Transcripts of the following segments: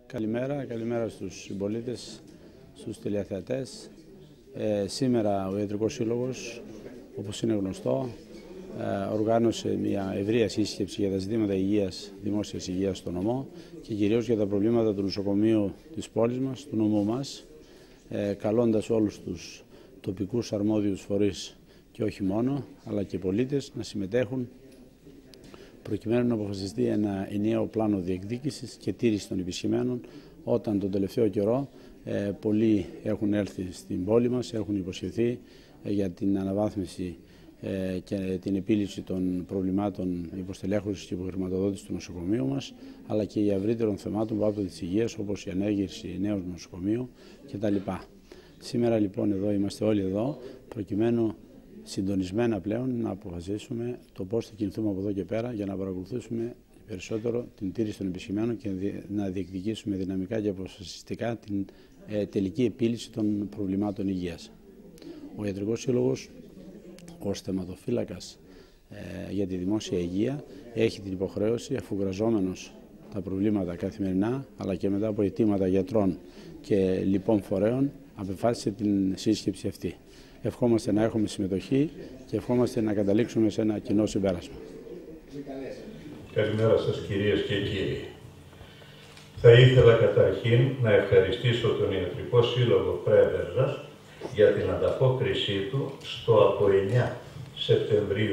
Καλημέρα στους συμπολίτες, στους τηλεθεατές. Σήμερα ο Ιατρικός Σύλλογος, όπως είναι γνωστό, οργάνωσε μια ευρεία σύσκεψη για τα ζητήματα υγείας, δημόσιας υγείας στο νομό και κυρίως για τα προβλήματα του νοσοκομείου της πόλης μας, του νομού μας, καλώντας όλους τους τοπικούς αρμόδιους φορείς και όχι μόνο, αλλά και πολίτες να συμμετέχουν προκειμένου να αποφασιστεί ένα ενιαίο πλάνο διεκδίκησης και τήρηση των υπεσχημένων, όταν τον τελευταίο καιρό πολλοί έχουν έρθει στην πόλη μας, έχουν υποσχεθεί για την αναβάθμιση και την επίλυση των προβλημάτων υποστελέχωσης και υποχρηματοδότησης του νοσοκομείου μας, αλλά και για ευρύτερων θεμάτων που άπτονται της υγείας, όπως η ανέγερση νέου νοσοκομείου κτλ. Σήμερα λοιπόν είμαστε όλοι εδώ, προκειμένου συντονισμένα πλέον να αποφασίσουμε το πώς θα κινηθούμε από εδώ και πέρα για να παρακολουθήσουμε περισσότερο την τήρηση των υπεσχημένων και να διεκδικήσουμε δυναμικά και αποφασιστικά την τελική επίλυση των προβλημάτων υγείας. Ο Ιατρικός Σύλλογος, ως θεματοφύλακας για τη δημόσια υγεία, έχει την υποχρέωση, αφού γραζόμενος τα προβλήματα καθημερινά, αλλά και μετά από αιτήματα γιατρών και λοιπών φορέων, απεφάσισε την σύσκεψη αυτή. Ευχόμαστε να έχουμε συμμετοχή και ευχόμαστε να καταλήξουμε σε ένα κοινό συμπέρασμα. Καλημέρα σας κυρίες και κύριοι. Θα ήθελα καταρχήν να ευχαριστήσω τον Ιατρικό Σύλλογο Πρέβεζας για την ανταπόκρισή του στο από 9 Σεπτεμβρίου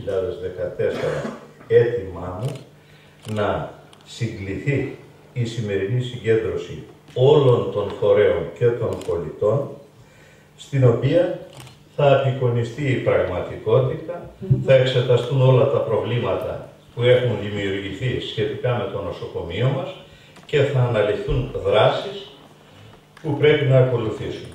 2014 αίτημά μου να συγκληθεί η σημερινή συγκέντρωση όλων των φορέων και των πολιτών, στην οποία θα απεικονιστεί η πραγματικότητα, θα εξεταστούν όλα τα προβλήματα που έχουν δημιουργηθεί σχετικά με το νοσοκομείο μας και θα αναλυθούν δράσεις που πρέπει να ακολουθήσουν.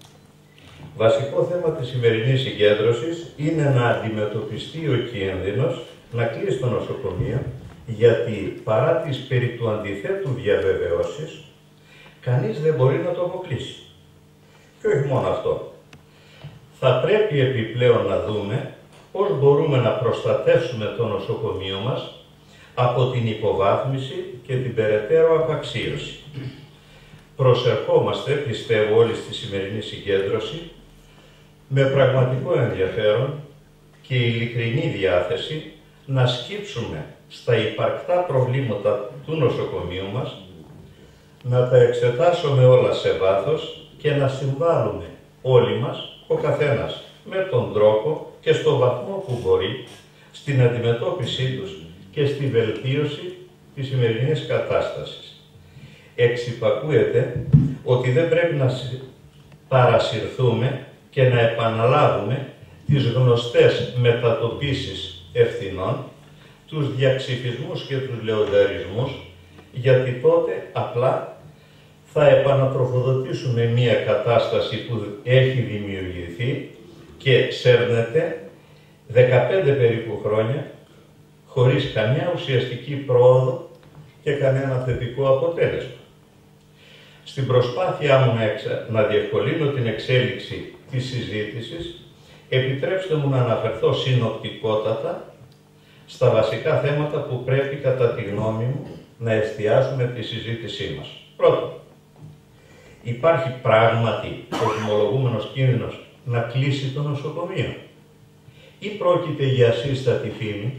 Βασικό θέμα της σημερινής συγκέντρωσης είναι να αντιμετωπιστεί ο κίνδυνος να κλείσει το νοσοκομείο, γιατί παρά τις περί του αντιθέτου διαβεβαιώσεις, κανείς δεν μπορεί να το αποκλείσει. Και όχι μόνο αυτό. Θα πρέπει επιπλέον να δούμε πώς μπορούμε να προστατεύσουμε το νοσοκομείο μας από την υποβάθμιση και την περαιτέρω απαξίωση. Προσερχόμαστε, πιστεύω όλοι στη σημερινή συγκέντρωση, με πραγματικό ενδιαφέρον και ειλικρινή διάθεση να σκύψουμε στα υπαρκτά προβλήματα του νοσοκομείου μας, να τα εξετάσουμε όλα σε βάθος και να συμβάλλουμε όλοι μας, ο καθένας, με τον τρόπο και στο βαθμό που μπορεί, στην αντιμετώπιση τους και στη βελτίωση της σημερινής κατάστασης. Εξυπακούεται ότι δεν πρέπει να παρασυρθούμε και να επαναλάβουμε τις γνωστές μετατοπίσεις ευθυνών, τους διαξυφισμούς και τους λεονταρισμούς, γιατί τότε απλά θα επανατροφοδοτήσουμε μία κατάσταση που έχει δημιουργηθεί και σέρνεται 15 περίπου χρόνια χωρίς καμιά ουσιαστική πρόοδο και κανένα θετικό αποτέλεσμα. Στην προσπάθειά μου να διευκολύνω την εξέλιξη της συζήτησης, επιτρέψτε μου να αναφερθώ συνοπτικότατα στα βασικά θέματα που πρέπει κατά τη γνώμη μου να εστιάσουμε τη συζήτησή μας. Πρώτον, υπάρχει πράγματι ο θυμολογούμενος κίνδυνος να κλείσει το νοσοκομείο ή πρόκειται για ασύστατη φήμη?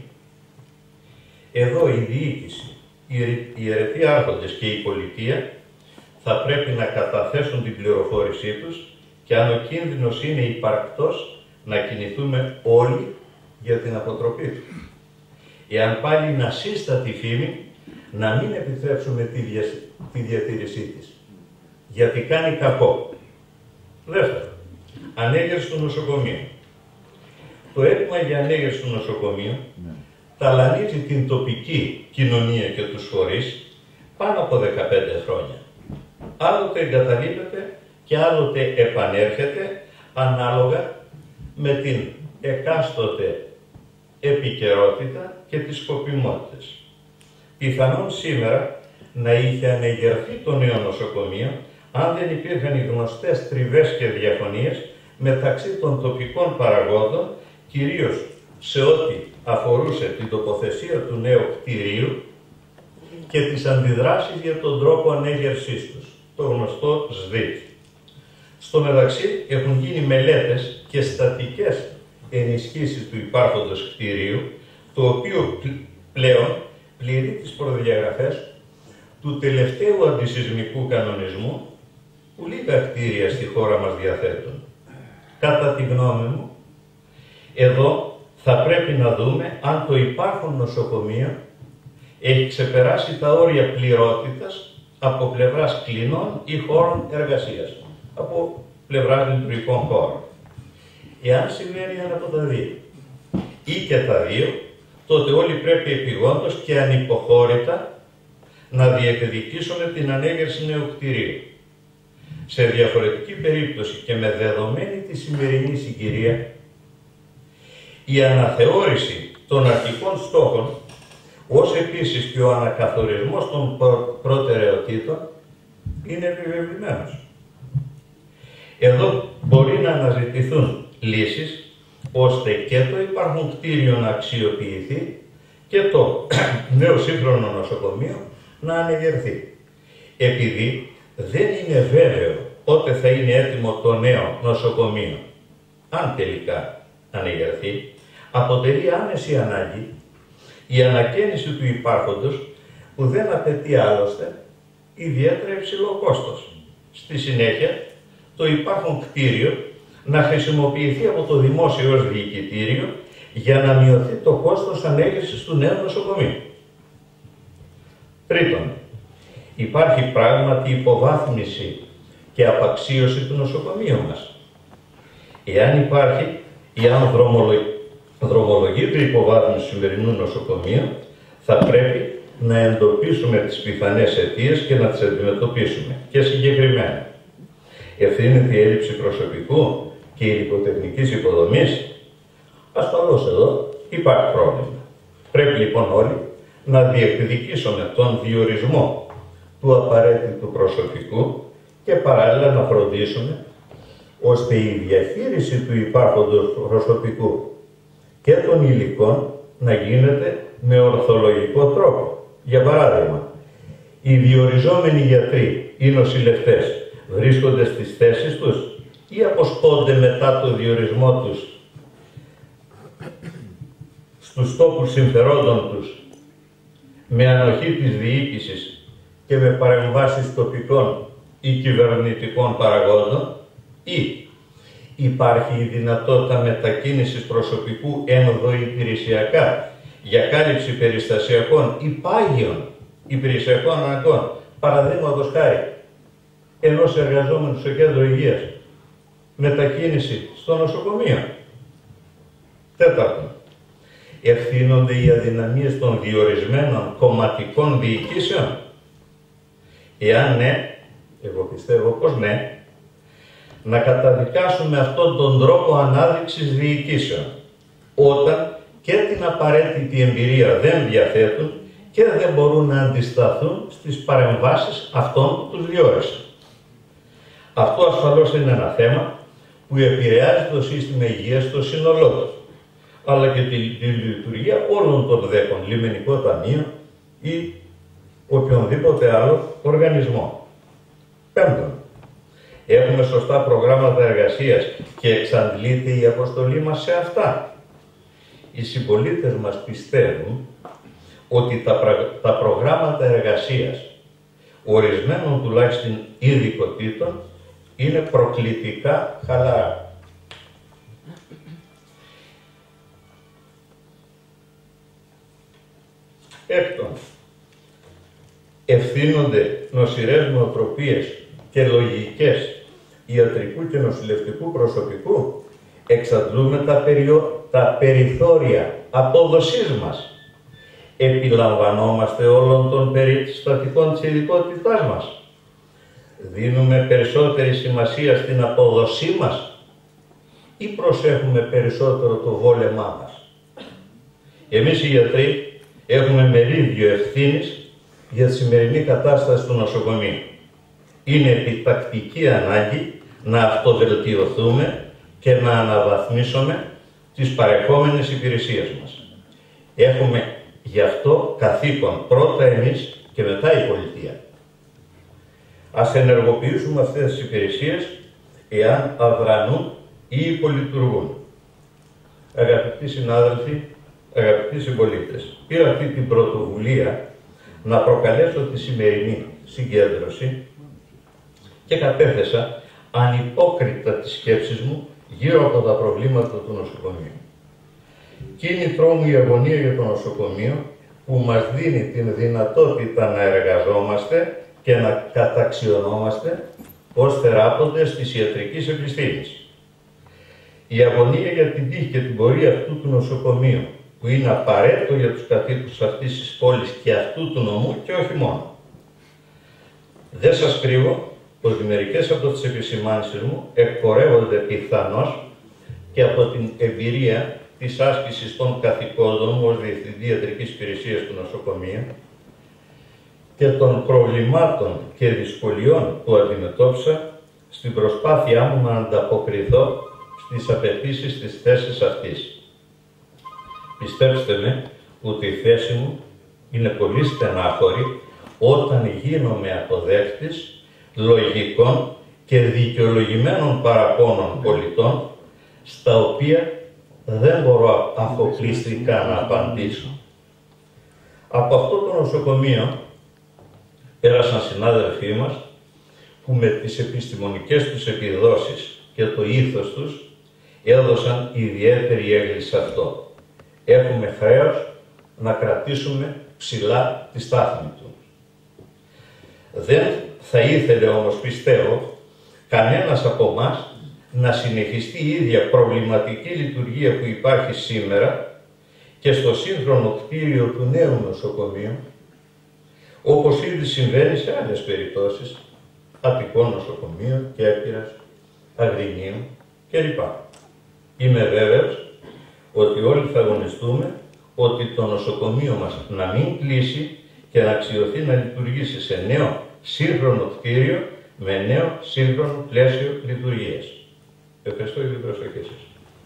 Εδώ η διοίκηση, οι αιρετοί άρχοντες και η πολιτεία θα πρέπει να καταθέσουν την πληροφόρησή τους και αν ο κίνδυνος είναι υπαρκτός να κινηθούμε όλοι για την αποτροπή του. Εάν πάλι είναι ασύστατη φήμη, να μην επιτρέψουμε τη διατήρησή της, γιατί κάνει κακό. Δεύτερον, ανέγερση του νοσοκομείου. Το αίτημα για ανέγερση του νοσοκομείου ταλανίζει την τοπική κοινωνία και τους φορείς πάνω από 15 χρόνια. Άλλοτε εγκαταλείπεται και άλλοτε επανέρχεται ανάλογα με την εκάστοτε επικαιρότητα και τις σκοπιμότητες. Πιθανόν σήμερα να είχε ανεγερθεί το νέο νοσοκομείο αν δεν υπήρχαν οι γνωστές τριβές και διαφωνίες μεταξύ των τοπικών παραγόντων, κυρίως σε ό,τι αφορούσε την τοποθεσία του νέου κτηρίου και τις αντιδράσεις για τον τρόπο ανέγερσής τους, το γνωστό ΣΔΙΤ. Στο μεταξύ έχουν γίνει μελέτες και στατικές ενισχύσεις του υπάρχοντος κτηρίου, το οποίο πλέον πληρεί τις προδιαγραφές του τελευταίου αντισυσμικού κανονισμού που λίγα κτίρια στη χώρα μας διαθέτουν. Κατά τη γνώμη μου, εδώ θα πρέπει να δούμε αν το υπάρχον νοσοκομείο έχει ξεπεράσει τα όρια πληρότητας από πλευράς κλινών ή χώρων εργασίας, από πλευράς λειτουργικών χώρων. Εάν συμβαίνει ένα από τα δύο ή και τα δύο, τότε όλοι πρέπει επειγόντως και ανυποχώρητα να διεκδικήσουμε την ανέγερση νέου κτηρίου. Σε διαφορετική περίπτωση και με δεδομένη τη σημερινή συγκυρία, η αναθεώρηση των αρχικών στόχων, ως επίσης και ο ανακαθορισμός των προτεραιοτήτων, είναι επιβεβλημένος. Εδώ μπορεί να αναζητηθούν λύσεις, ώστε και το υπάρχον κτίριο να αξιοποιηθεί και το νέο σύγχρονο νοσοκομείο να ανεγερθεί. Επειδή δεν είναι βέβαιο πότε θα είναι έτοιμο το νέο νοσοκομείο, αν τελικά ανεγερθεί, αποτελεί άμεση ανάγκη η ανακαίνιση του υπάρχοντος, που δεν απαιτεί άλλωστε ιδιαίτερα υψηλό κόστος. Στη συνέχεια, το υπάρχον κτίριο να χρησιμοποιηθεί από το δημόσιο ως διοικητήριο για να μειωθεί το κόστος ανέγερσης του νέου νοσοκομείου. Τρίτον, υπάρχει πράγματι υποβάθμιση και απαξίωση του νοσοκομείου μας. Εάν υπάρχει ή αν δρομολογείται η υποβάθμιση του σημερινού νοσοκομείου, θα πρέπει να εντοπίσουμε τις πιθανές αιτίες και να τις αντιμετωπίσουμε. Και συγκεκριμένα, ευθύνεται η έλλειψη προσωπικού και υλικοτεχνικής υποδομής. Ασφαλώς εδώ υπάρχει πρόβλημα. Πρέπει λοιπόν όλοι να διεκδικήσουμε τον διορισμό του απαραίτητου προσωπικού και παράλληλα να φροντίσουμε ώστε η διαχείριση του υπάρχοντος προσωπικού και των υλικών να γίνεται με ορθολογικό τρόπο. Για παράδειγμα, οι διοριζόμενοι γιατροί ή νοσηλευτές βρίσκονται στις θέσεις τους ή αποσπώνται μετά το διορισμό τους στους τόπους συμφερόντων τους με ανοχή της διοίκησης και με παρεμβάσεις τοπικών ή κυβερνητικών παραγόντων, ή υπάρχει η δυνατότητα μετακίνησης προσωπικού ενδοϊπηρεσιακά για κάλυψη περιστασιακών ή πάγιων υπηρεσιακών αναγκών, παραδείγματος χάρη ενός εργαζόμενου στο κέντρο υγείας, μετακίνηση στο νοσοκομείο. Τέταρτον, ευθύνονται οι αδυναμίες των διορισμένων κομματικών διοικήσεων. Εάν ναι, εγώ πιστεύω πως ναι, να καταδικάσουμε αυτόν τον τρόπο ανάδειξης διοικήσεων, όταν και την απαραίτητη εμπειρία δεν διαθέτουν και δεν μπορούν να αντισταθούν στις παρεμβάσεις αυτών που τους διόρισαν. Αυτό ασφαλώς είναι ένα θέμα που επηρεάζει το σύστημα υγείας στο σύνολό του, αλλά και τη λειτουργία όλων των ΔΕΚων, λιμενικό ταμείο ή οποιονδήποτε άλλο οργανισμό. Πέμπτον, έχουμε σωστά προγράμματα εργασίας και εξαντλείται η αποστολή μας σε αυτά. Οι συμπολίτες μας πιστεύουν ότι τα προγράμματα εργασίας ορισμένων τουλάχιστον ειδικοτήτων είναι προκλητικά χαλαρά. Έκτον, ευθύνονται νοσηρές νοοτροπίες και λογικές ιατρικού και νοσηλευτικού προσωπικού. Εξαντλούμε τα περιθώρια απόδοσής μας. Επιλαμβανόμαστε όλων των περιστατικών της ειδικότητάς μας. Δίνουμε περισσότερη σημασία στην απόδοσή μας ή προσέχουμε περισσότερο το βόλεμά μας. Εμείς οι γιατροί έχουμε μερίδιο ευθύνης για τη σημερινή κατάσταση του νοσοκομείου. Είναι επιτακτική ανάγκη να αυτοβελτιωθούμε και να αναβαθμίσουμε τις παρεχόμενες υπηρεσίες μας. Έχουμε γι' αυτό καθήκον πρώτα εμείς και μετά η πολιτεία. Ας ενεργοποιήσουμε αυτές τις υπηρεσίες εάν αδρανούν ή υπολειτουργούν. Αγαπητοί συνάδελφοι, αγαπητοί συμπολίτες, πήρα αυτή την πρωτοβουλία να προκαλέσω τη σημερινή συγκέντρωση και κατέθεσα ανυπόκριτα τις σκέψεις μου γύρω από τα προβλήματα του νοσοκομείου. Κίνητρό μου η αγωνία για το νοσοκομείο που μας δίνει την δυνατότητα να εργαζόμαστε και να καταξιωνόμαστε ως θεράποντες της ιατρικής επιστήμης. Η αγωνία για την τύχη και την πορεία αυτού του νοσοκομείου, που είναι απαραίτητο για τους κατοίκους αυτής της πόλης και αυτού του νομού και όχι μόνο. Δεν σας κρύβω ότι μερικές από τις επισημάνσεις μου εκπορεύονται πιθανώς και από την εμπειρία της άσκησης των καθηκόντων μου ως Διευθυντή Ιατρικής Υπηρεσίας του Νοσοκομείου και των προβλημάτων και δυσκολιών που αντιμετώπισα στην προσπάθειά μου να ανταποκριθώ στις απαιτήσεις της θέσης αυτής. Πιστέψτε με ότι η θέση μου είναι πολύ στενάχωρη όταν γίνομαι αποδέκτης λογικών και δικαιολογημένων παραπώνων πολιτών, στα οποία δεν μπορώ αποκλειστικά να απαντήσω. Από αυτό το νοσοκομείο πέρασαν συνάδελφοί μας που με τις επιστημονικές τους επιδόσεις και το ήθος τους έδωσαν ιδιαίτερη έγκληση σε αυτό. Έχουμε χρέος να κρατήσουμε ψηλά τη στάθμη του. Δεν θα ήθελε όμως, πιστεύω, κανένας από εμάς να συνεχιστεί η ίδια προβληματική λειτουργία που υπάρχει σήμερα και στο σύγχρονο κτίριο του νέου νοσοκομείου, όπως ήδη συμβαίνει σε άλλες περιπτώσεις, Αττικό νοσοκομείο, Κέρκυρας, Αγρινίου κλπ. Είμαι βέβαιος ότι όλοι θα αγωνιστούμε ότι το νοσοκομείο μας να μην κλείσει και να αξιωθεί να λειτουργήσει σε νέο σύγχρονο κτίριο με νέο σύγχρονο πλαίσιο λειτουργίας. Ευχαριστώ για την προσοχή σας.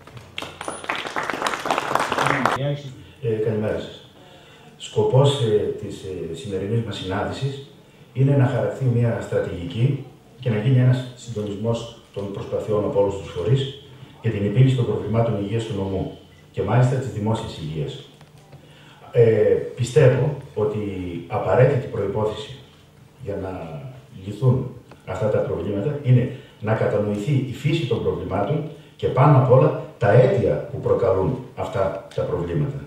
Καλημέρα σας. Σκοπός της σημερινής μας συνάντησης είναι να χαραχθεί μια στρατηγική και να γίνει ένας συντονισμός των προσπαθειών από όλους τους φορείς για την επίλυση των προβλημάτων υγείας του νομού και μάλιστα της δημόσιας υγείας. Πιστεύω ότι απαραίτητη προϋπόθεση για να λυθούν αυτά τα προβλήματα είναι να κατανοηθεί η φύση των προβλημάτων και πάνω απ' όλα τα αίτια που προκαλούν αυτά τα προβλήματα.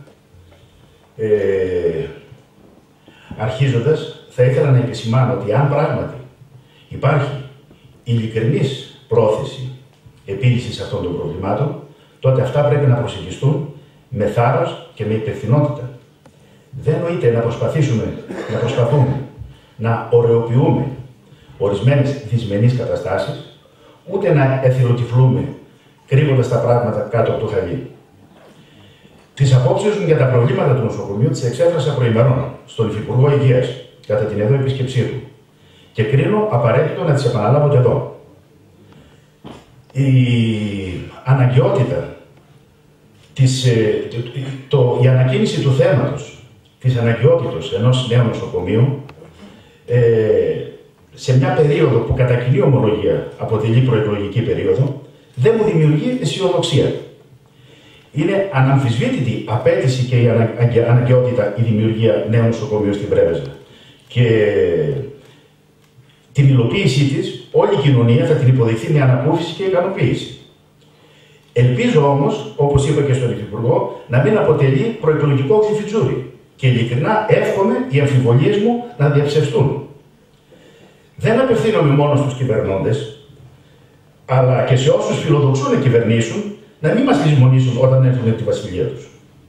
Αρχίζοντας, θα ήθελα να επισημάνω ότι αν πράγματι υπάρχει ειλικρινής πρόθεση επίλυσης αυτών των προβλημάτων, τότε αυτά πρέπει να προσεγγιστούν με θάρρος και με υπευθυνότητα. Δεν νοείται να προσπαθούμε να ωρεοποιούμε ορισμένες δυσμενείς καταστάσεις, ούτε να εθελοτυφλούμε κρύβοντας τα πράγματα κάτω από το χαλί. Τις απόψεις μου για τα προβλήματα του νοσοκομείου τις εξέφρασα προημερών στον Υφυπουργό Υγείας κατά την εδώ επίσκεψή του και κρίνω απαραίτητο να τις επαναλάβω και εδώ. Η αναγκαιότητα, η ανακοίνηση του θέματος της αναγκαιότητας ενός νέου νοσοκομείου σε μια περίοδο που κατά κοινή ομολογία αποτελεί προεκλογική περίοδο, δεν μου δημιουργεί αισιοδοξία. Είναι αναμφισβήτητη απέτηση και η αναγκαιότητα η δημιουργία νέου νοσοκομείου στην Πρέβεζα. Και την υλοποίησή της όλη η κοινωνία θα την υποδεχθεί με ανακούφιση και ικανοποίηση. Ελπίζω όμως, όπως είπα και στον Υφυπουργό, να μην αποτελεί προεκλογικό ξυφιτσούρι. Και ειλικρινά εύχομαι οι αμφιβολίες μου να διαψευστούν. Δεν απευθύνομαι μόνο στους κυβερνώντες, αλλά και σε όσους φιλοδοξούν να κυβερνήσουν, να μην μας λησμονήσουν όταν έρθουν από τη βασιλεία τους.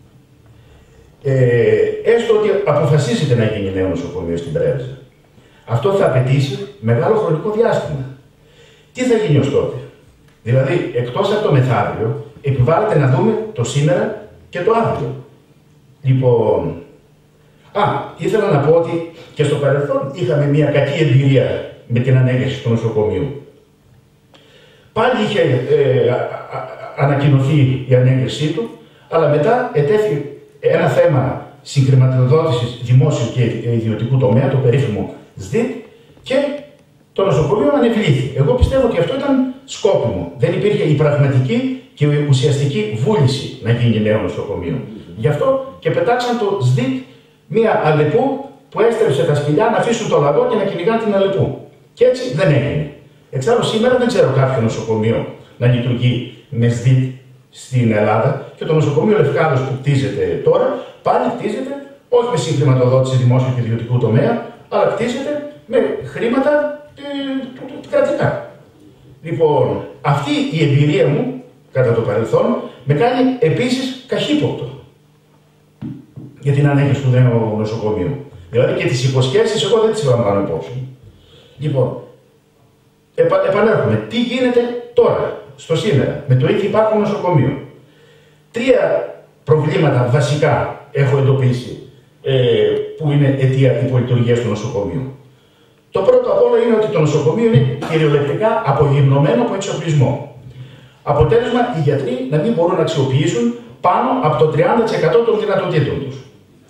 Έστω ότι αποφασίσετε να γίνει νέο νοσοκομείο στην Πρέβεζα. Αυτό θα απαιτήσει μεγάλο χρονικό διάστημα. Τι θα γίνει ως τότε? Δηλαδή, εκτός από το μεθαύριο, επιβάλλεται να δούμε το σήμερα και το αύριο. Λοιπόν, ήθελα να πω ότι και στο παρελθόν είχαμε μια κακή εμπειρία με την ανέγερση του νοσοκομείου. Πάλι είχε ανακοινωθεί η ανέγερσή του, αλλά μετά ετέθη ένα θέμα συγχρηματοδότησης δημόσιου και ιδιωτικού τομέα, το περίφημο ΣΔΙΤ, και το νοσοκομείο ανεβλήθη. Εγώ πιστεύω ότι αυτό ήταν σκόπιμο. Δεν υπήρχε η πραγματική και η ουσιαστική βούληση να γίνει νέο νοσοκομείο. Γι' αυτό και πετάξαν το ΣΔΙΤ, μία Αλεπού που έστρεψε τα σκυλιά να αφήσουν το λαγό και να κυνηγάνε την Αλεπού. Και έτσι δεν έγινε. Εξάλλου σήμερα δεν ξέρω κάποιο νοσοκομείο να λειτουργεί με ΣΔΙΤ στην Ελλάδα, και το νοσοκομείο Λευκάδος που κτίζεται τώρα πάλι κτίζεται όχι με συγχρηματοδότηση δημόσιου και ιδιωτικού τομέα, αλλά κτίζεται με χρήματα κρατικά. Λοιπόν, αυτή η εμπειρία μου κατά το παρελθόν με κάνει επίσης καχύποπτο για την ανέχεση του νέου νοσοκομείου. Δηλαδή και τις υποσχέσεις εγώ δεν τις λαμβάνω υπόψη. Λοιπόν, επανέρχομαι. Τι γίνεται τώρα, στο σήμερα, με το ήδη υπάρχον νοσοκομείο. 3 προβλήματα βασικά έχω εντοπίσει που είναι αιτία υπολειτουργίας του νοσοκομείου. Το πρώτο απ' όλα είναι ότι το νοσοκομείο είναι κυριολεκτικά απογυμνωμένο από εξοπλισμό. Αποτέλεσμα, οι γιατροί να μην μπορούν να αξιοποιήσουν πάνω από το 30% των δυνατοτήτων τους.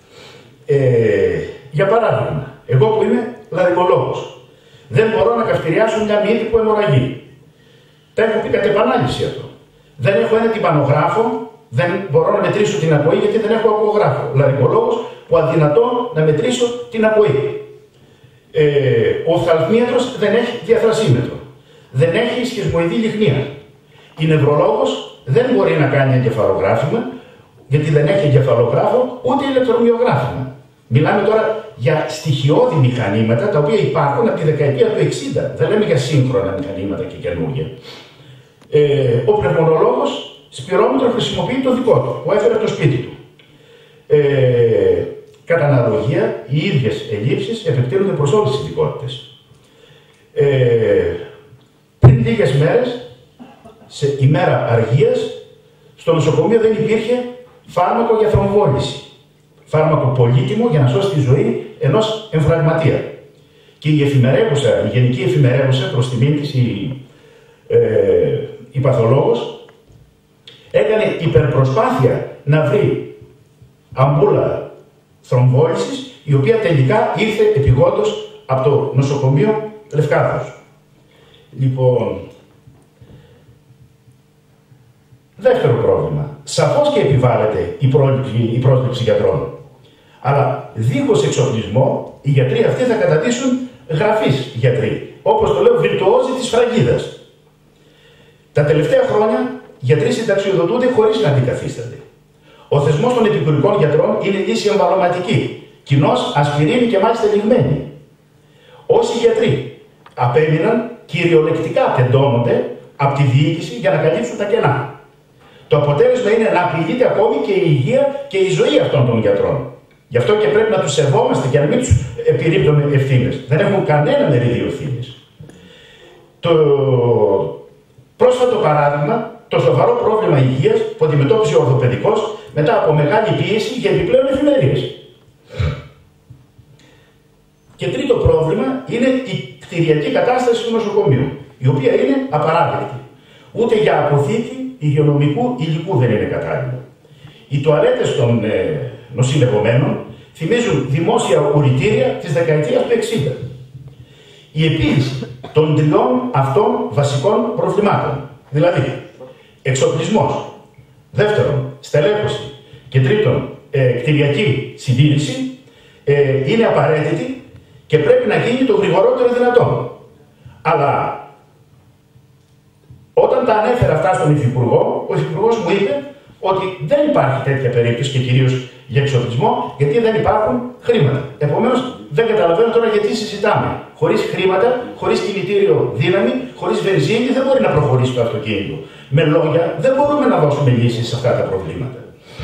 Για παράδειγμα, εγώ που είμαι λαρυγκολόγος, δεν μπορώ να καυτηριάσω μια μύτη που αιμορραγεί. Τα έχω πει κατ' επανάληψη αυτό. Δεν έχω ένα τυμπανογράφο, δεν μπορώ να μετρήσω την ακοή γιατί δεν έχω ακουογράφο. Λαρυγκολόγος που αδυνατό να μετρήσω την ακοή. Ο οφθαλμίατρος δεν έχει διαθρασίμετρο. Δεν έχει σχισμοειδή λιχνία. Η νευρολόγος δεν μπορεί να κάνει εγκεφαλογράφημα γιατί δεν έχει εγκεφαλογράφο ούτε ηλεκτρομυογράφημα. Μιλάμε τώρα για στοιχειώδη μηχανήματα τα οποία υπάρχουν από τη δεκαετία του 60. Δεν λέμε για σύγχρονα μηχανήματα και καινούργια. Ο πνευμονολόγος σπυρόμετρο χρησιμοποιεί το δικό του, που έφερε από το σπίτι του. Κατά αναλογία, οι ίδιες ελλείψεις επεκτείνονται προς όλες τις ειδικότητες. Πριν λίγες μέρες, σε ημέρα αργίας, στο νοσοκομείο δεν υπήρχε φάρμακο για θρομβόληση. Φάρμακο πολύτιμο για να σώσει τη ζωή ενός εμφραγματία. Και η γενική εφημερεύουσα, προς τιμήν της, η παθολόγος, έκανε υπερπροσπάθεια να βρει αμπούλα θρομβόλησης, η οποία τελικά ήρθε επειγόντως από το νοσοκομείο Λευκάδος. Λοιπόν, δεύτερο πρόβλημα. Σαφώς και επιβάλλεται η πρόσληψη γιατρών. Αλλά δίχως εξοπλισμό, οι γιατροί αυτοί θα καταντήσουν γραφείς γιατροί. Όπως το λέω, βιρτουόζοι της φραγίδας. Τα τελευταία χρόνια, γιατροί συνταξιοδοτούνται χωρίς να αντικαθίστανται. Ο θεσμός των επικουρικών γιατρών είναι λύση εμβαλωματική. Κοινώς, ασπιρίνη και μάλιστα λιγμένη. Όσοι γιατροί απέμειναν, κυριολεκτικά τεντώνονται από τη διοίκηση για να καλύψουν τα κενά. Το αποτέλεσμα είναι να απειλείται ακόμη και η υγεία και η ζωή αυτών των γιατρών. Γι' αυτό και πρέπει να τους σεβόμαστε και να μην τους επιρρύπτουμε ευθύνες. Δεν έχουν κανένα μερίδιο ευθύνες. Το πρόσφατο παράδειγμα, το σοβαρό πρόβλημα υγείας που αντιμετώπισε ο ορθοπαιδικός μετά από μεγάλη πίεση για επιπλέον εφημερίες. Και τρίτο πρόβλημα είναι η κτηριακή κατάσταση του νοσοκομείου, η οποία είναι απαράδεκτη. Ούτε για αποθήκη υγειονομικού υλικού δεν είναι κατάλληλο. Οι τουαλέτες των νοσηλευομένων θυμίζουν δημόσια ουρητήρια της δεκαετίας του 60. Η επίλυση των 3 αυτών βασικών προβλημάτων, δηλαδή εξοπλισμός, δεύτερον στελέχωση και τρίτον κτηριακή συντήρηση, είναι απαραίτητη και πρέπει να γίνει το γρηγορότερο δυνατόν. Αλλά όταν τα ανέφερα αυτά στον Υφυπουργό, ο Υφυπουργός μου είπε ότι δεν υπάρχει τέτοια περίπτωση και κυρίως για εξοπλισμό, γιατί δεν υπάρχουν χρήματα. Επομένως, δεν καταλαβαίνω τώρα γιατί συζητάμε. Χωρίς χρήματα, χωρίς κινητήριο δύναμη, χωρίς βενζίνη δεν μπορεί να προχωρήσει το αυτοκίνητο. Με λόγια, δεν μπορούμε να δώσουμε λύσεις σε αυτά τα προβλήματα.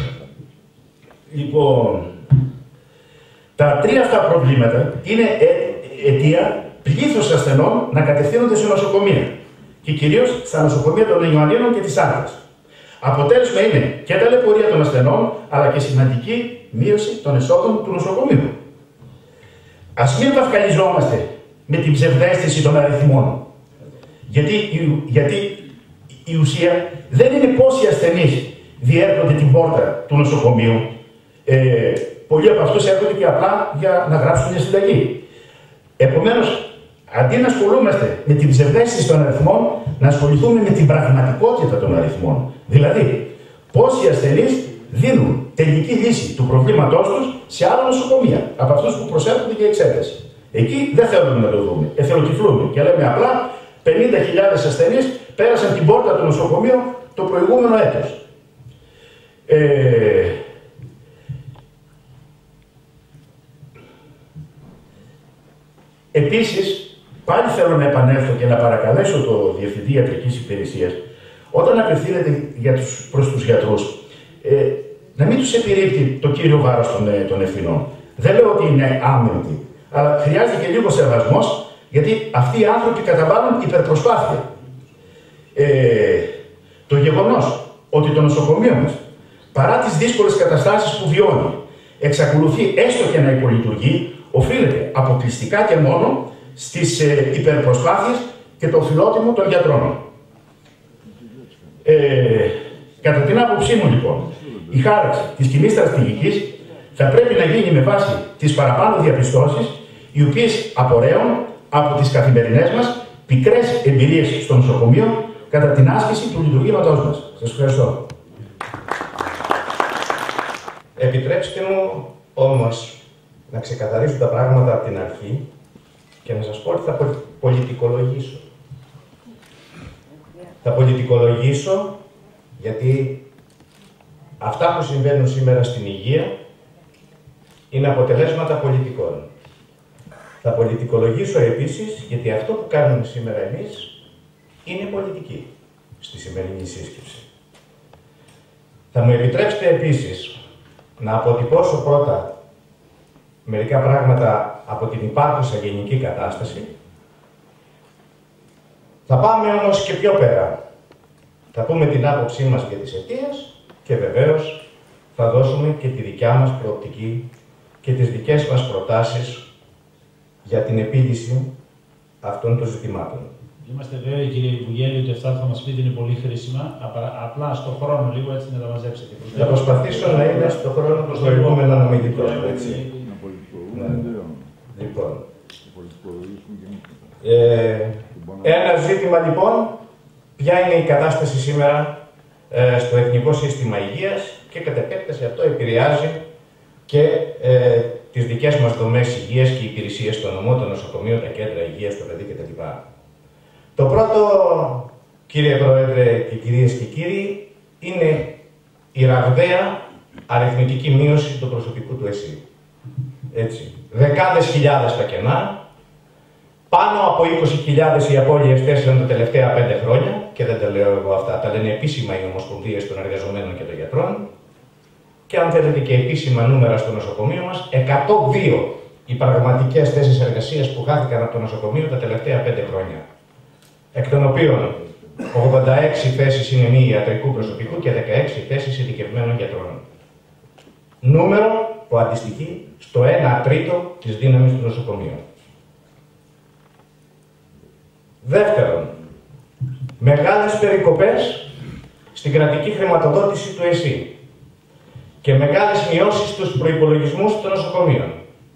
Λοιπόν, τα 3 αυτά προβλήματα είναι αιτία πλήθος ασθενών να κατευθύνονται σε νοσοκομεία. Και κυρίως στα νοσοκομεία των Ιωαννίνων και της Άρτας. Αποτέλεσμα είναι και ταλαιπωρία των ασθενών, αλλά και σημαντική μείωση των εσόδων του νοσοκομείου. Ας μην βαφκαλιζόμαστε με την ψευδαίσθηση των αριθμών. Γιατί η ουσία δεν είναι πόσοι ασθενείς διέρχονται την πόρτα του νοσοκομείου πολλοί από αυτούς έρχονται και απλά για να γράψουν μια συνταγή. Επομένως, αντί να ασχολούμαστε με την ψευδαίσθηση των αριθμών, να ασχοληθούμε με την πραγματικότητα των αριθμών. Δηλαδή, πόσοι ασθενείς δίνουν τελική λύση του προβλήματός τους σε άλλα νοσοκομεία από αυτούς που προσέρχονται για εξέταση. Εκεί δεν θέλουμε να το δούμε. Εθελοτυφλούμε και λέμε απλά 50.000 ασθενείς πέρασαν την πόρτα του νοσοκομείου το προηγούμενο έτος. Επίσης, πάλι θέλω να επανέλθω και να παρακαλέσω το Διευθυντή Ιατρικής Υπηρεσίας, όταν απευθύνεται προς τους γιατρούς, να μην τους επιρρύπτει το κύριο βάρος των ευθυνών. Δεν λέω ότι είναι άμυντοι, αλλά χρειάζεται και λίγο σεβασμός, γιατί αυτοί οι άνθρωποι καταβάλουν υπερπροσπάθεια. Το γεγονός ότι το νοσοκομείο μας, παρά τις δύσκολες καταστάσεις που βιώνει, εξακολουθεί έστω και να υπολειτουργεί, οφείλεται αποκλειστικά και μόνο στις υπερπροσπάθειες και το φιλότιμο των γιατρών. Κατά την άποψή μου, λοιπόν, η χάραξη της κοινής στρατηγικής θα πρέπει να γίνει με βάση τις παραπάνω διαπιστώσεις, οι οποίες απορρέουν από τις καθημερινές μας πικρές εμπειρίες στο νοσοκομείο κατά την άσκηση του λειτουργήματός μας. Σας ευχαριστώ. Επιτρέψτε μου όμως να ξεκαθαρίσω τα πράγματα από την αρχή και να σας πω ότι θα πολιτικολογήσω. Θα πολιτικολογήσω γιατί αυτά που συμβαίνουν σήμερα στην υγεία είναι αποτελέσματα πολιτικών. Θα πολιτικολογήσω επίσης γιατί αυτό που κάνουμε σήμερα εμείς είναι πολιτική στη σημερινή σύσκεψη. Θα μου επιτρέψετε επίσης να αποτυπώσω πρώτα μερικά πράγματα από την υπάρχουσα γενική κατάσταση. Θα πάμε όμως και πιο πέρα. Θα πούμε την άποψή μας για τις αιτίες και βεβαίως θα δώσουμε και τη δικιά μας προοπτική και τις δικές μας προτάσεις για την επίλυση αυτών των ζητημάτων. Είμαστε βέβαιοι, κύριε Υπουργέ, ότι αυτά θα μας πείτε είναι πολύ χρήσιμα. Απλά στον χρόνο λίγο έτσι να τα μαζέψετε. Θα προσπαθήσω να είναι στον χρόνο του προηγούμενου ομιλητού. Λοιπόν, ένα ζήτημα λοιπόν, ποια είναι η κατάσταση σήμερα στο Εθνικό Σύστημα Υγείας και κατ' επέκταση αυτό επηρεάζει και τις δικές μας δομές υγείας και υπηρεσίες στο νομό, το νοσοκομείο, τα κέντρα υγείας, το παιδί κτλ. Το πρώτο, κύριε Πρόεδρε και κυρίες και κύριοι, είναι η ραγδαία αριθμητική μείωση του προσωπικού του ΕΣΥ. Έτσι. Δεκάδες χιλιάδες τα κενά, πάνω από 20.000 οι απώλειες θέσεων τα τελευταία 5 χρόνια, και δεν τα λέω εγώ αυτά, τα λένε επίσημα οι ομοσπονδίες των εργαζομένων και των γιατρών, και αν θέλετε και επίσημα νούμερα στο νοσοκομείο μας, 102 οι πραγματικές θέσεις εργασίας που χάθηκαν από το νοσοκομείο τα τελευταία 5 χρόνια. Εκ των οποίων 86 θέσεις είναι μη ιατρικού προσωπικού και 16 θέσεις ειδικευμένων γιατρών. Νούμερο που αντιστοιχεί στο 1 τρίτο της δύναμης του νοσοκομείου. Δεύτερον, μεγάλες περικοπές στην κρατική χρηματοδότηση του ΕΣΥ και μεγάλες μειώσεις στους προϋπολογισμούς των νοσοκομείων.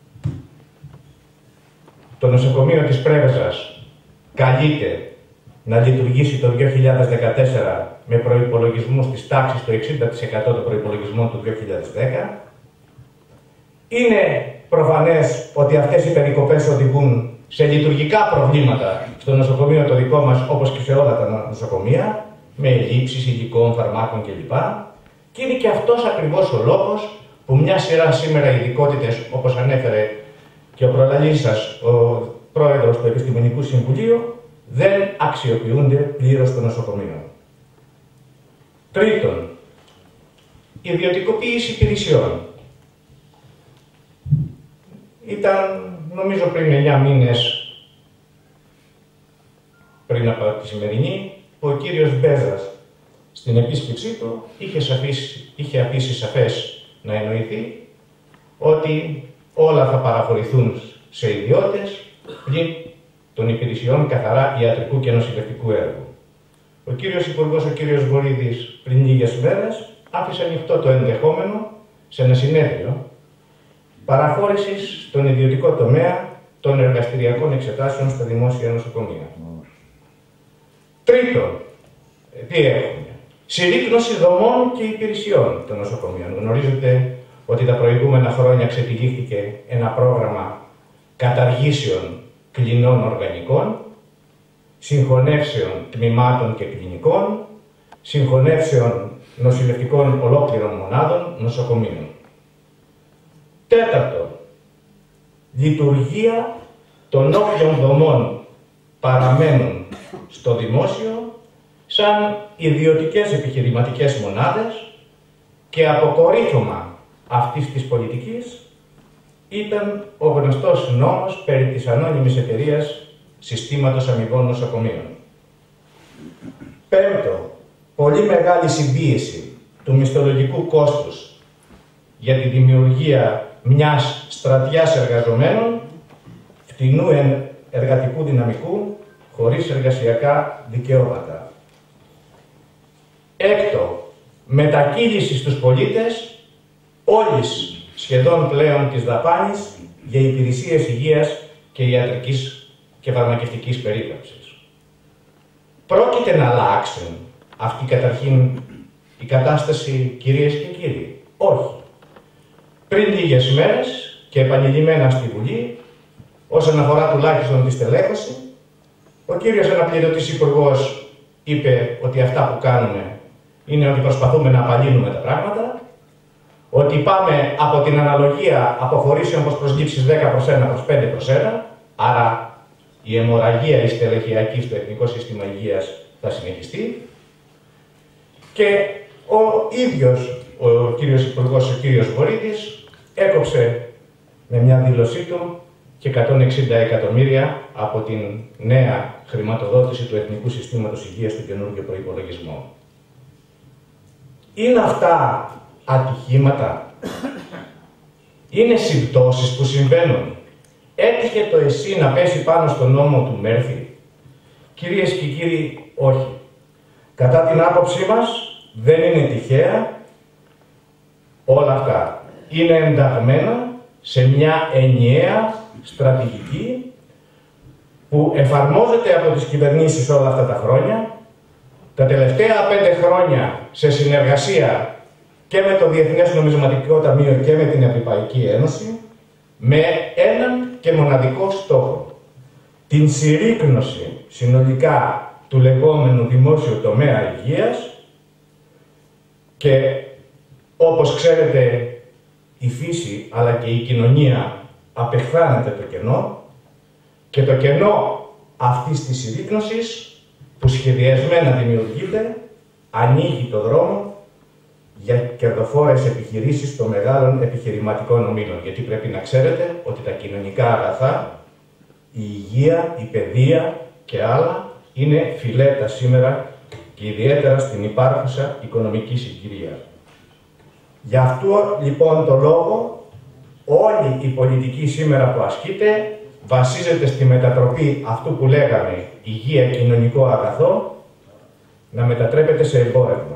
Το νοσοκομείο της Πρέβεζας καλείται να λειτουργήσει το 2014 με προϋπολογισμούς της τάξης του 60% των προϋπολογισμών του 2010. Είναι προφανές ότι αυτές οι περικοπές οδηγούν σε λειτουργικά προβλήματα στο νοσοκομείο το δικό μας, όπως και σε όλα τα νοσοκομεία, με ελλείψεις υλικών, φαρμάκων κλπ. Και είναι και αυτός ακριβώς ο λόγος που μια σειρά σήμερα ειδικότητες, όπως ανέφερε και ο προλαλής σας, ο πρόεδρος του Επιστημονικού Συμβουλίου, δεν αξιοποιούνται πλήρως στο νοσοκομείο. Τρίτον, ιδιωτικοποίηση υπηρεσιών. Ήταν, νομίζω, πριν 9 μήνες πριν από τη σημερινή, που ο κύριος Μπέζας στην επίσκεψή του είχε αφήσει σαφές να εννοηθεί ότι όλα θα παραχωρηθούν σε ιδιώτες πλην των υπηρεσιών καθαρά ιατρικού και νοσηλευτικού έργου. Ο κύριος Υπουργός, ο κύριος Βορίδης, πριν λίγες μέρες άφησε ανοιχτό το ενδεχόμενο σε ένα συνέδριο παραχώρησης στον ιδιωτικό τομέα των εργαστηριακών εξετάσεων στα δημόσια νοσοκομεία. Τρίτον, τι έχουμε? Συρρίκνωση δομών και υπηρεσιών των νοσοκομείων. Γνωρίζετε ότι τα προηγούμενα χρόνια ξετυλίχθηκε ένα πρόγραμμα καταργήσεων κλινών οργανικών, συγχωνεύσεων τμήματων και κλινικών, συγχωνεύσεων νοσηλευτικών ολόκληρων μονάδων νοσοκομείων. Τέταρτον, λειτουργία των όποιων δομών παραμένουν στο δημόσιο σαν ιδιωτικές επιχειρηματικές μονάδες και αποκορύφωμα αυτής της πολιτικής ήταν ο γνωστός νόμος περί της ανώνυμης εταιρείας Συστήματος Αμοιβών Νοσοκομείων. Πέμπτο, πολύ μεγάλη συμπίεση του μισθολογικού κόστους για τη δημιουργία μιας στρατιάς εργαζομένων φτηνού εργατικού δυναμικού χωρίς εργασιακά δικαιώματα. Έκτο, μετακύληση στους πολίτες όλης σχεδόν πλέον της δαπάνης για υπηρεσίες υγείας και ιατρικής και φαρμακευτικής περίθαλψης. Πρόκειται να αλλάξουν αυτή καταρχήν η κατάσταση, κυρίες και κύριοι? Όχι. Πριν λίγες μέρες και επανειλημμένα στη Βουλή, όσον αφορά τουλάχιστον τη στελέχωση, ο κύριος αναπληρωτής υπουργός είπε ότι αυτά που κάνουμε είναι ότι προσπαθούμε να απαλύνουμε τα πράγματα, ότι πάμε από την αναλογία αποχωρήσεων προς προσλήψεις 10/1 προς 5/1, άρα η αιμορραγία η στελεχειακή στο Εθνικό Σύστημα Υγείας θα συνεχιστεί, και ο ίδιος ο κύριος Υπουργός, ο κύριος Βορύδης, έκοψε με μια δήλωσή του και 160 εκατομμύρια από την νέα χρηματοδότηση του Εθνικού Συστήματος Υγείας στο καινούργιο προϋπολογισμό. Είναι αυτά ατυχήματα? Είναι συμπτώσεις που συμβαίνουν? Έτυχε το ΕΣΥ να πέσει πάνω στον νόμο του Μέρφυ? Κυρίες και κύριοι, όχι. Κατά την άποψή μας δεν είναι τυχαία όλα αυτά. Είναι ενταγμένα σε μια ενιαία στρατηγική που εφαρμόζεται από τις κυβερνήσεις όλα αυτά τα χρόνια, τα τελευταία 5 χρόνια σε συνεργασία και με το Διεθνές Νομισματικό Ταμείο και με την Ευρωπαϊκή Ένωση, με έναν και μοναδικό στόχο: την συρρίκνωση συνολικά του λεγόμενου δημόσιου τομέα υγείας, και όπως ξέρετε η φύση αλλά και η κοινωνία απεχθάνεται το κενό, και το κενό αυτής της συρρίκνωσης που σχεδιασμένα δημιουργείται ανοίγει το δρόμο για κερδοφόρες επιχειρήσεις των μεγάλων επιχειρηματικών ομίλων. Γιατί πρέπει να ξέρετε ότι τα κοινωνικά αγαθά, η υγεία, η παιδεία και άλλα είναι φιλέτα σήμερα και ιδιαίτερα στην υπάρχουσα οικονομική συγκυρία. Γι' αυτό λοιπόν το λόγο όλη η πολιτική σήμερα που ασκείται βασίζεται στη μετατροπή αυτού που λέγαμε υγεία κοινωνικό αγαθό να μετατρέπεται σε εμπόρευμα.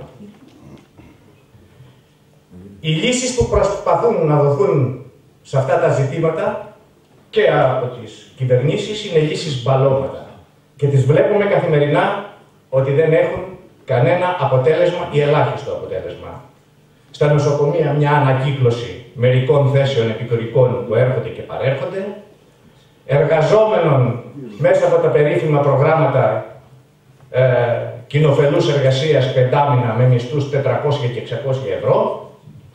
Οι λύσεις που προσπαθούν να δοθούν σε αυτά τα ζητήματα και από τις κυβερνήσεις είναι λύσεις μπαλώματα και τις βλέπουμε καθημερινά ότι δεν έχουν κανένα αποτέλεσμα ή ελάχιστο αποτέλεσμα. Στα νοσοκομεία μια ανακύκλωση μερικών θέσεων επικουρικών που έρχονται και παρέρχονται, εργαζόμενων μέσα από τα περίφημα προγράμματα κοινοφελούς εργασίας πεντάμινα με μισθούς 400 και 600 ευρώ,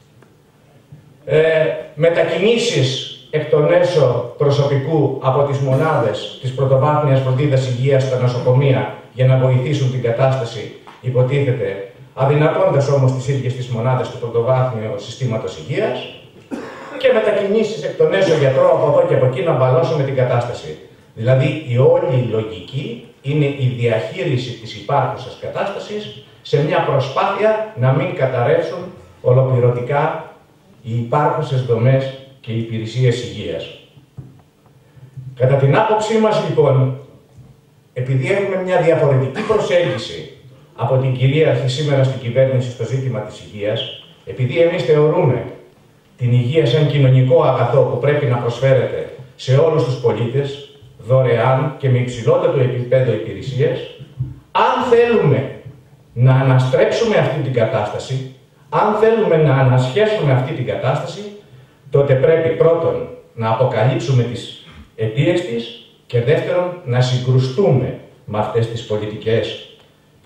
μετακινήσεις εκ των έσω προσωπικού από τις μονάδες της πρωτοβάθμιας φροντίδας υγείας στα νοσοκομεία για να βοηθήσουν την κατάσταση, υποτίθεται, αδυνατώντας όμως τις ίδιες τις μονάδες του πρωτοβάθμιου συστήματος υγείας, και μετακινήσεις εκ των έσω γιατρό από εδώ και από εκεί να μπαλώσουμε την κατάσταση. Δηλαδή η όλη λογική είναι η διαχείριση της υπάρχουσας κατάστασης σε μια προσπάθεια να μην καταρρεύσουν ολοκληρωτικά οι υπάρχουσες δομές και οι υπηρεσίες υγείας. Κατά την άποψή μας λοιπόν, επειδή έχουμε μια διαφορετική προσέγγιση από την κυρίαρχη σήμερα στην κυβέρνηση στο ζήτημα της υγείας, επειδή εμείς θεωρούμε την υγεία σαν κοινωνικό αγαθό που πρέπει να προσφέρεται σε όλους τους πολίτες, δωρεάν και με υψηλότερο επίπεδο υπηρεσίες, αν θέλουμε να αναστρέψουμε αυτή την κατάσταση, αν θέλουμε να ανασχέσουμε αυτή την κατάσταση, τότε πρέπει πρώτον να αποκαλύψουμε τις αιτίες της και δεύτερον να συγκρουστούμε με αυτές τις πολιτικές που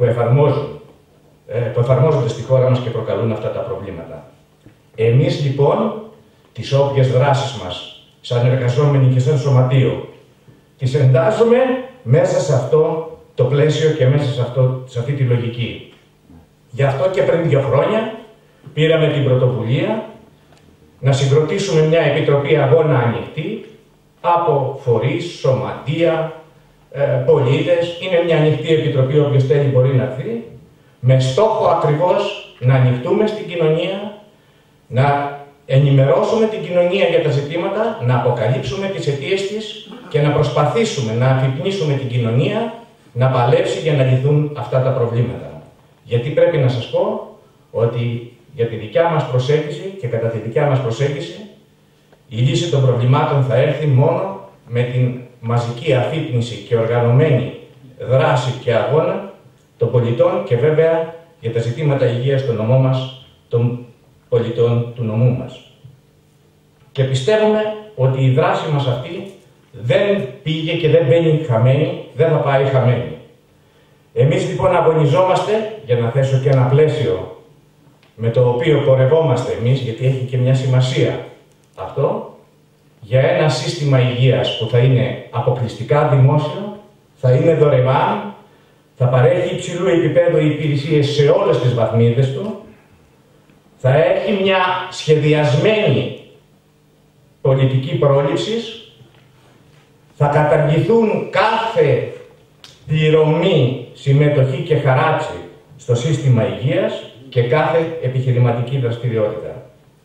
εφαρμόζονται στη χώρα μας και προκαλούν αυτά τα προβλήματα. Εμείς λοιπόν τις όποιες δράσεις μας σαν εργαζόμενοι και σαν σωματείο τις εντάσσουμε μέσα σε αυτό το πλαίσιο και μέσα σε αυτή τη λογική. Γι' αυτό και πριν 2 χρόνια πήραμε την πρωτοβουλία να συγκροτήσουμε μια επιτροπή αγώνα ανοιχτή από φορείς, σωματεία, πολίτες. Είναι μια ανοιχτή επιτροπή, όποιος θέλει μπορεί να έρθει, με στόχο ακριβώς να ανοιχτούμε στην κοινωνία, να ενημερώσουμε την κοινωνία για τα ζητήματα, να αποκαλύψουμε τις αιτίες της και να προσπαθήσουμε να αφυπνίσουμε την κοινωνία να παλέψει για να λυθούν αυτά τα προβλήματα. Γιατί πρέπει να σας πω ότι για τη δικιά μας προσέγγιση και κατά τη δικιά μας προσέγγιση η λύση των προβλημάτων θα έρθει μόνο με την μαζική αφύπνιση και οργανωμένη δράση και αγώνα των πολιτών και βέβαια για τα ζητήματα υγείας στο νομό μας, των πολιτών του νομού μας. Και πιστεύουμε ότι η δράση μας αυτή δεν πήγε και δεν μπαίνει χαμένη, δεν θα πάει χαμένη. Εμείς λοιπόν αγωνιζόμαστε, για να θέσω και ένα πλαίσιο με το οποίο πορευόμαστε εμείς, γιατί έχει και μια σημασία αυτό, για ένα σύστημα υγείας που θα είναι αποκλειστικά δημόσιο, θα είναι δωρεάν, θα παρέχει υψηλού επίπεδου υπηρεσίες σε όλες τις βαθμίδες του, θα έχει μια σχεδιασμένη πολιτική πρόληψης, θα καταργηθούν κάθε πληρωμή, συμμετοχή και χαράτσι στο σύστημα υγείας και κάθε επιχειρηματική δραστηριότητα.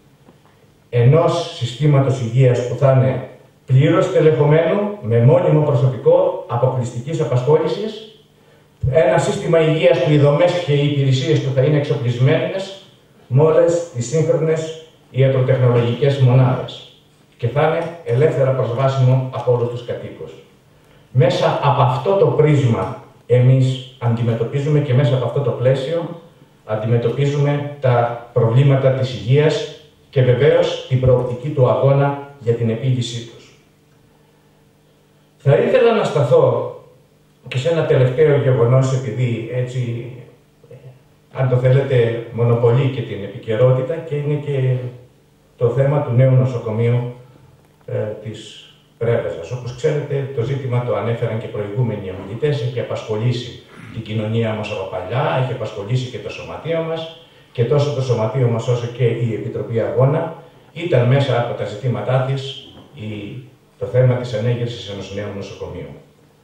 Ενός συστήματος υγείας που θα είναι πλήρως τελεχωμένο, με μόνιμο προσωπικό αποκλειστικής απασχόλησης, ένα σύστημα υγείας που οι δομές και οι υπηρεσίες του θα είναι εξοπλισμένες με όλες τις σύγχρονες ιατροτεχνολογικές μονάδες και θα είναι ελεύθερα προσβάσιμο από όλους τους κατοίκους. Μέσα από αυτό το πρίσμα εμείς αντιμετωπίζουμε και μέσα από αυτό το πλαίσιο αντιμετωπίζουμε τα προβλήματα της υγείας και βεβαίως την προοπτική του αγώνα για την επίλυσή τους. Θα ήθελα να σταθώ και σε ένα τελευταίο γεγονός, επειδή έτσι, αν το θέλετε, μονοπολεί και την επικαιρότητα και είναι και το θέμα του νέου νοσοκομείου της Πρέβεζας. Όπως ξέρετε, το ζήτημα το ανέφεραν και προηγούμενοι ομιλητές, έχει απασχολήσει την κοινωνία μας από παλιά, έχει απασχολήσει και το σωματείο μας και τόσο το σωματείο μας όσο και η Επιτροπή Αγώνα ήταν μέσα από τα ζητήματά της το θέμα της ανέγερσης ενός νέου νοσοκομείου.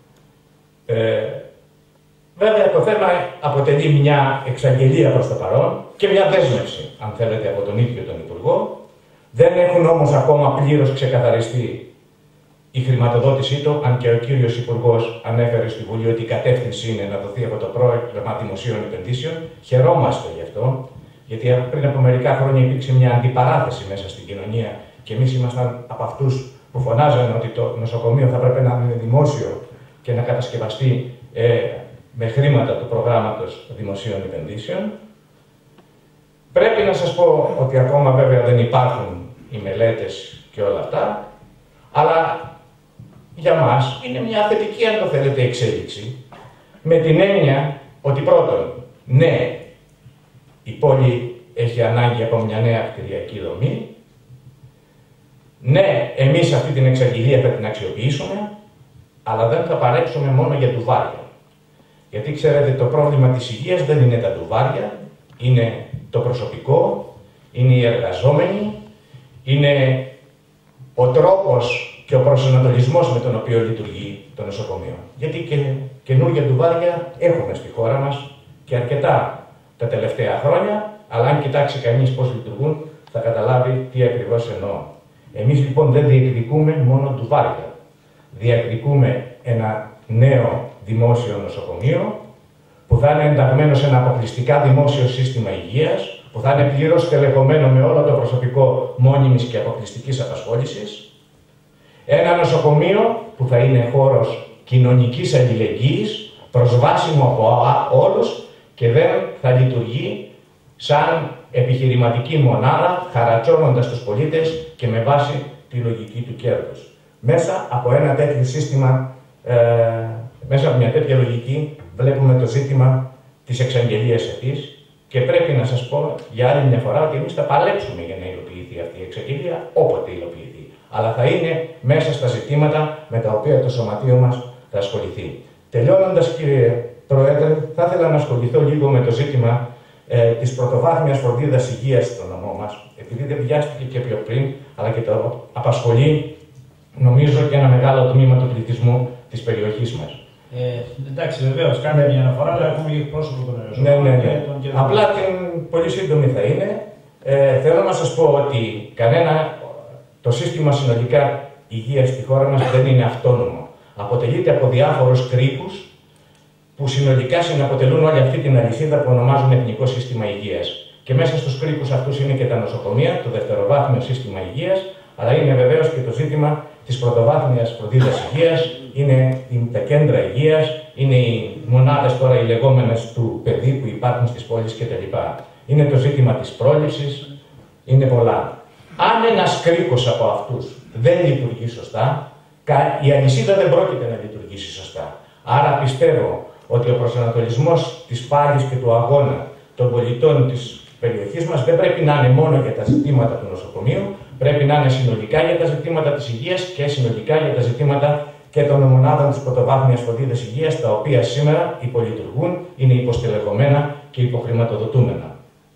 Βέβαια, το θέμα αποτελεί μια εξαγγελία προς το παρόν και μια δέσμευση, αν θέλετε, από τον ίδιο τον Υπουργό. Δεν έχουν όμως ακόμα πλήρως ξεκαθαριστεί η χρηματοδότησή του, αν και ο κύριος Υπουργός ανέφερε στη Βουλή ότι η κατεύθυνση είναι να δοθεί από το πρόγραμμα δημοσίων επενδύσεων. Χαιρόμαστε γι' αυτό, γιατί πριν από μερικά χρόνια υπήρξε μια αντιπαράθεση μέσα στην κοινωνία και εμείς ήμασταν από αυτούς που φωνάζανε ότι το νοσοκομείο θα πρέπει να είναι δημόσιο και να κατασκευαστεί με χρήματα του προγράμματος δημοσίων επενδύσεων. Πρέπει να σας πω ότι ακόμα βέβαια δεν υπάρχουν οι μελέτες και όλα αυτά, αλλά για μας είναι μια θετική, αν το θέλετε, εξέλιξη, με την έννοια ότι πρώτον, ναι, η πόλη έχει ανάγκη από μια νέα κτηριακή δομή, ναι, εμείς αυτή την εξαγγελία θα την αξιοποιήσουμε, αλλά δεν θα παρέξουμε μόνο για ντουβάρια. Γιατί ξέρετε, το πρόβλημα της υγείας δεν είναι τα ντουβάρια, είναι το προσωπικό, είναι οι εργαζόμενοι, είναι ο τρόπος και ο προσανατολισμός με τον οποίο λειτουργεί το νοσοκομείο. Γιατί και καινούργια ντουβάρια έχουμε στη χώρα μας και αρκετά τα τελευταία χρόνια, αλλά αν κοιτάξει κανείς πώς λειτουργούν, θα καταλάβει τι ακριβώς εννοώ. Εμείς λοιπόν δεν διεκδικούμε μόνο ντουβάρια. Διεκδικούμε ένα νέο δημόσιο νοσοκομείο που θα είναι ενταγμένο σε ένα αποκλειστικά δημόσιο σύστημα υγείας, που θα είναι πλήρως τελεχωμένο με όλο το προσωπικό μόνιμης και αποκλειστικής απασχόλησης. Ένα νοσοκομείο που θα είναι χώρος κοινωνικής αλληλεγγύης, προσβάσιμο από όλους και δεν θα λειτουργεί σαν επιχειρηματική μονάδα, χαρατσώνοντας τους πολίτες και με βάση τη λογική του κέρδους. Μέσα από ένα τέτοιο σύστημα, μέσα από μια τέτοια λογική, βλέπουμε το ζήτημα της εξαγγελίας αυτής και πρέπει να σας πω για άλλη μια φορά ότι εμείς θα παλέψουμε για να υλοποιηθεί αυτή η εξαγγελία, όποτε υλοποιηθεί. Αλλά θα είναι μέσα στα ζητήματα με τα οποία το σωματείο μας θα ασχοληθεί. Τελειώνοντας, κύριε Πρόεδρε, θα ήθελα να ασχοληθώ λίγο με το ζήτημα της πρωτοβάθμιας φροντίδας υγείας στον νομό μας, επειδή δεν βιάστηκε και πιο πριν, αλλά και το απασχολεί, νομίζω, και ένα μεγάλο τμήμα του πληθυσμού της περιοχής μας. Εντάξει, βεβαίως, κάνετε μια αναφορά, αλλά έχουμε και πρόσωπο των εργαζομένων. Ναι. Απλά την πολύ σύντομη θα είναι. Θέλω να σας πω ότι το σύστημα συνολικά υγείας στη χώρα μας δεν είναι αυτόνομο. Αποτελείται από διάφορους κρίκους που συνολικά συναποτελούν όλη αυτή την αλυσίδα που ονομάζουν Εθνικό Σύστημα Υγείας. Και μέσα στους κρίκους αυτούς είναι και τα νοσοκομεία, το δευτεροβάθμιο σύστημα υγείας, αλλά είναι βεβαίως και το ζήτημα της πρωτοβάθμιας φροντίδας υγείας, είναι τα κέντρα υγείας, είναι οι μονάδες τώρα οι λεγόμενες του παιδί που υπάρχουν στις πόλεις κτλ. Είναι το ζήτημα της πρόληψης, είναι πολλά. Αν ένας κρίκος από αυτούς δεν λειτουργεί σωστά, η αλυσίδα δεν πρόκειται να λειτουργήσει σωστά. Άρα πιστεύω ότι ο προσανατολισμός της πάλης και του αγώνα των πολιτών της περιοχής μας δεν πρέπει να είναι μόνο για τα ζητήματα του νοσοκομείου, πρέπει να είναι συνολικά για τα ζητήματα της υγείας και συνολικά για τα ζητήματα και των μονάδων της πρωτοβάθμιας φροντίδας υγείας, τα οποία σήμερα υπολειτουργούν, είναι υποστελεχωμένα και υποχρηματοδοτούμενα.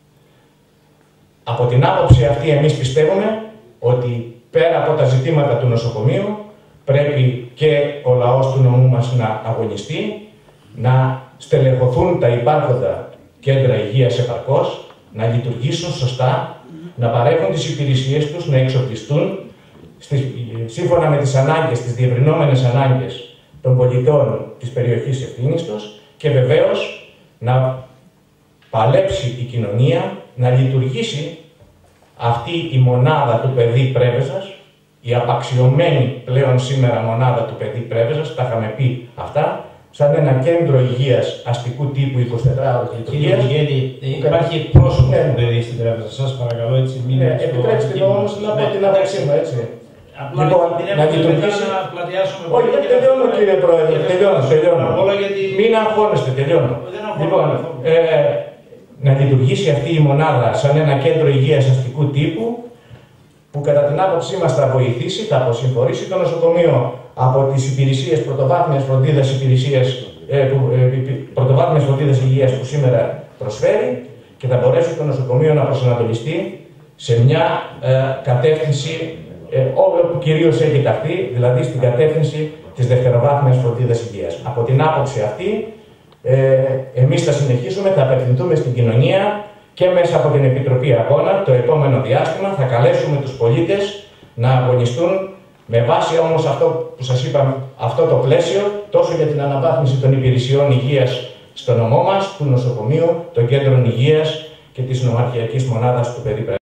Από την άποψη αυτή, εμείς πιστεύουμε ότι πέρα από τα ζητήματα του νοσοκομείου, πρέπει και ο λαός του νομού μας να αγωνιστεί, να στελεχωθούν τα υπάρχοντα κέντρα υγείας επαρκώς, να λειτουργήσουν σωστά, να παρέχουν τις υπηρεσίες τους, να εξοπλιστούν σύμφωνα με τις ανάγκες, τις διευρυνόμενες ανάγκες των πολιτών της περιοχής ευθύνης τους και βεβαίως να παλέψει η κοινωνία, να λειτουργήσει αυτή η μονάδα του παιδί Πρέβεζας, η απαξιωμένη πλέον σήμερα μονάδα του παιδί Πρέβεζας, τα είχαμε πει αυτά, σαν ένα κέντρο υγείας αστικού τύπου 24 ώρες λειτουργίας. Κύριε Βιγγέλη, υπάρχει πρόσωπο του παιδί στην Πρέβεζα. Σας παρακαλώ, έτσι μην επιτρέψτε το όμως να πω την άποψή μου, έτσι. Απλά λοιπόν, να λειτουργήσει. Να πλατιάσουμε. Όχι, δεν τελειώνω, κύριε Πρόεδρε. Τελειώνω. Μην αγχώνεστε, τελειώνω. Λοιπόν, να λειτουργήσει αυτή η μονάδα σαν ένα κέντρο υγείας αστικού τύπου, που κατά την άποψή μας θα βοηθήσει, θα αποσυμφορήσει το νοσοκομείο από τις υπηρεσίες πρωτοβάθμιας φροντίδας υγείας που σήμερα προσφέρει και θα μπορέσει το νοσοκομείο να προσανατολιστεί σε μια κατεύθυνση όπου κυρίως έχει ταχθεί, δηλαδή στην κατεύθυνση της δευτεροβάθμιας φροντίδας υγείας. Από την άποψη αυτή, εμείς θα συνεχίσουμε, θα απευθυνθούμε στην κοινωνία και μέσα από την Επιτροπή Αγώνα το επόμενο διάστημα θα καλέσουμε τους πολίτες να αγωνιστούν με βάση όμως αυτό που σας είπαμε, αυτό το πλαίσιο, τόσο για την αναβάθμιση των υπηρεσιών υγείας στο νομό μας, του νοσοκομείου, των κέντρων υγείας και της νομαρχιακής μονάδας του παιδί.